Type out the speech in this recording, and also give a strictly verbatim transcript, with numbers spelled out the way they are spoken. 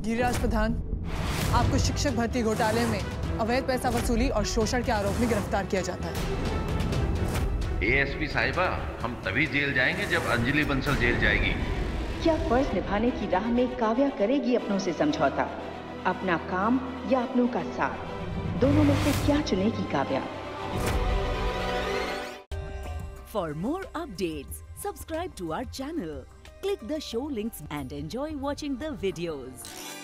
गिरिराज प्रधान, आपको शिक्षक भर्ती घोटाले में अवैध पैसा वसूली और शोषण के आरोप में गिरफ्तार किया जाता है। एएसपी साहिबा, हम तभी जेल जाएंगे जब अंजलि बंसल जेल जाएगी। क्या फर्ज निभाने की राह में काव्या करेगी अपनों से समझौता? अपना काम या अपनों का साथ, दोनों में से क्या चुनेगी Kavya? For more updates, subscribe to our channel, click the show links and enjoy watching the videos.